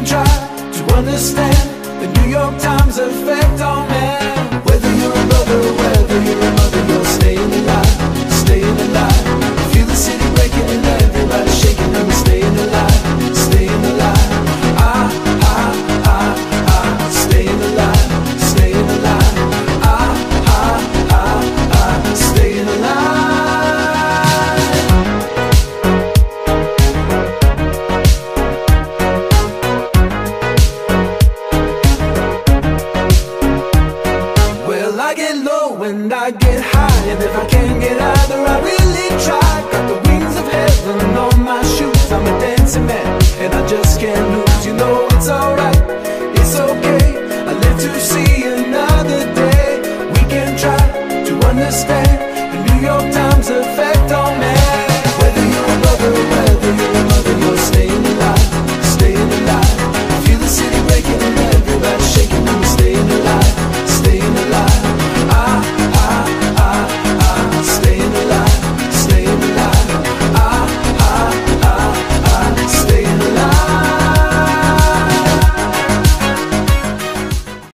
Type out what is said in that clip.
even try to understand the New York Times effect on man. Whether you're a brother or whether you're a mother, you're staying alive, staying alive. Feel the city breaking and everybody shaking, and we're staying alive, staying alive. Staying alive, staying alive. Staying alive. Well, I get low and I get high, and if I can't get either, I really try. Got the wings of heaven on my shoes, I'm a dancing man.